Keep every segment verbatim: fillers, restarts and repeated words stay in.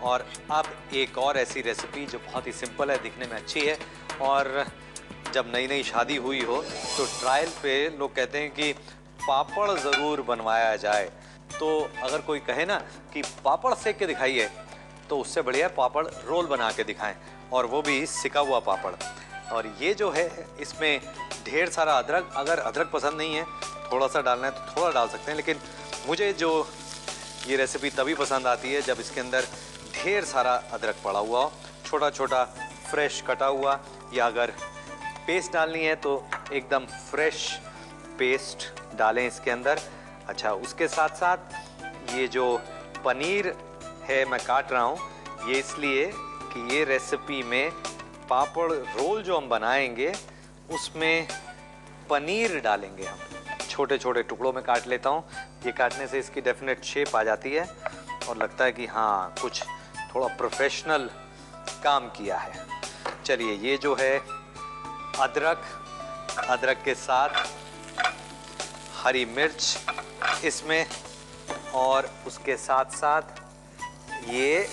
और अब एक और ऐसी रेसिपी जो बहुत ही सिंपल है, दिखने में अच्छी है, और जब नई नई शादी हुई हो तो ट्रायल पे लोग कहते हैं कि पापड़ ज़रूर बनवाया जाए। तो अगर कोई कहे ना कि पापड़ सेक के दिखाइए, तो उससे बढ़िया पापड़ रोल बना के दिखाएं, और वो भी सिका हुआ पापड़। और ये जो है इसमें ढेर सारा अदरक, अगर अदरक पसंद नहीं है, थोड़ा सा डालना है तो थोड़ा डाल सकते हैं, लेकिन मुझे जो ये रेसिपी तभी पसंद आती है जब इसके अंदर ढेर सारा अदरक पड़ा हुआ हो, छोटा छोटा फ्रेश कटा हुआ, या अगर पेस्ट डालनी है तो एकदम फ्रेश पेस्ट डालें इसके अंदर। अच्छा, उसके साथ साथ ये जो पनीर है मैं काट रहा हूँ, ये इसलिए कि ये रेसिपी में पापड़ रोल जो हम बनाएंगे उसमें पनीर डालेंगे हम। छोटे छोटे टुकड़ों में काट लेता हूँ, ये काटने से इसकी डेफिनेट शेप आ जाती है और लगता है कि हाँ कुछ थोड़ा प्रोफेशनल काम किया है। चलिए, ये जो है अदरक, अदरक के साथ हरी मिर्च इसमें, और उसके साथ साथ ये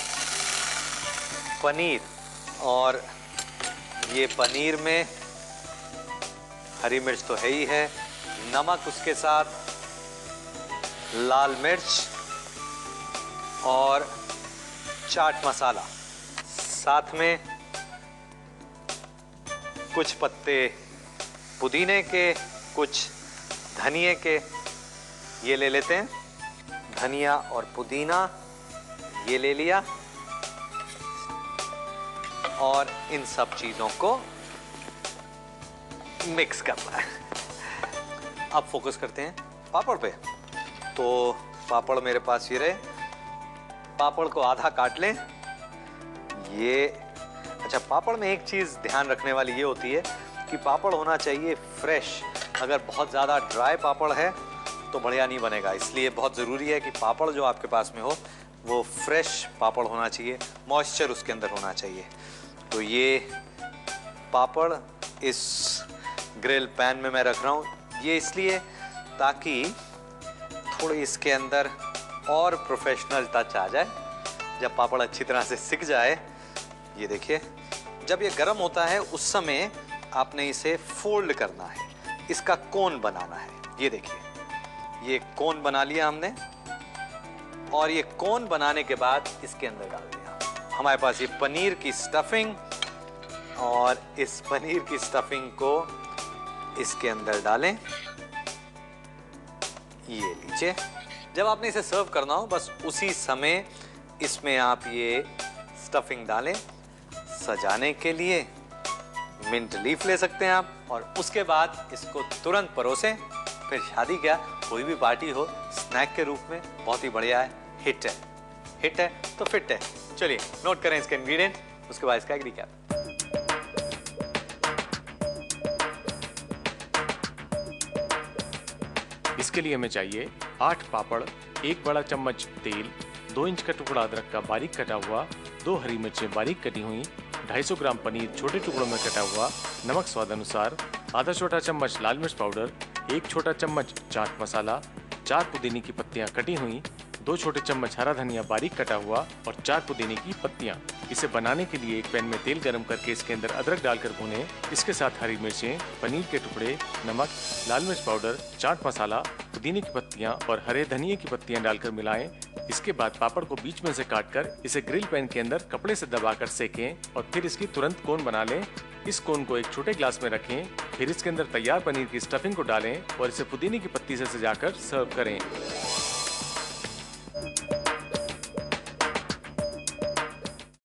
पनीर, और ये पनीर में हरी मिर्च तो है ही है, नमक उसके साथ, लाल मिर्च और चाट मसाला, साथ में कुछ पत्ते पुदीने के, कुछ धनिए के, ये ले लेते हैं। धनिया और पुदीना ये ले लिया, और इन सब चीजों को मिक्स करना है। अब फोकस करते हैं पापड़ पे। तो पापड़ मेरे पास ये रहे, पापड़ को आधा काट लें। ये अच्छा, पापड़ में एक चीज़ ध्यान रखने वाली ये होती है कि पापड़ होना चाहिए फ्रेश। अगर बहुत ज़्यादा ड्राई पापड़ है तो बढ़िया नहीं बनेगा, इसलिए बहुत ज़रूरी है कि पापड़ जो आपके पास में हो वो फ्रेश पापड़ होना चाहिए, मॉइस्चर उसके अंदर होना चाहिए। तो ये पापड़ इस ग्रिल पैन में मैं रख रहा हूँ, ये इसलिए ताकि थोड़ी इसके अंदर और प्रोफेशनल टच आ जाए। जब पापड़ अच्छी तरह से सिक जाए, ये देखिए, जब ये गर्म होता है उस समय आपने इसे फोल्ड करना है, इसका कोन बनाना है। ये देखिए, ये कोन बना लिया हमने, और ये कोन बनाने के बाद इसके अंदर डाल दिया हमारे पास ये पनीर की स्टफिंग, और इस पनीर की स्टफिंग को इसके अंदर डालें। ये लीजिए, जब आपने इसे सर्व करना हो बस उसी समय इसमें आप ये स्टफिंग डालें। सजाने के लिए मिंट लीफ ले सकते हैं आप, और उसके बाद इसको तुरंत परोसें। फिर शादी क्या, कोई भी पार्टी हो, स्नैक के रूप में बहुत ही बढ़िया है। हिट है, हिट है तो फिट है। चलिए नोट करें इसके इंग्रेडिएंट, उसके बाद इसका एक रिकैप। इसके लिए हमें चाहिए आठ पापड़, एक बड़ा चम्मच तेल, दो इंच का टुकड़ा अदरक का बारीक कटा हुआ, दो हरी मिर्चें बारीक कटी हुई, दो सौ पचास ग्राम पनीर छोटे टुकड़ों में कटा हुआ, नमक स्वाद अनुसार, आधा छोटा चम्मच लाल मिर्च पाउडर, एक छोटा चम्मच चाट मसाला, चार पुदीने की पत्तियां कटी हुई, दो छोटे चम्मच हरा धनिया बारीक कटा हुआ, और चार पुदीने की पत्तियां। इसे बनाने के लिए एक पैन में तेल गरम करके इसके अंदर अदरक डालकर भूनें। इसके साथ हरी मिर्चें, पनीर के टुकड़े, नमक, लाल मिर्च पाउडर, चाट मसाला, पुदीने की पत्तियां और हरे धनिए की पत्तियां डालकर मिलाएं। इसके बाद पापड़ को बीच में से काटकर इसे ग्रिल पैन के अंदर कपड़े से दबाकर सेकें, और फिर इसकी तुरंत कोन बना लें। इस कोन को एक छोटे ग्लास में रखें, फिर इसके अंदर तैयार पनीर की स्टफिंग को डालें और इसे पुदीने की पत्ती से सजाकर सर्व करें।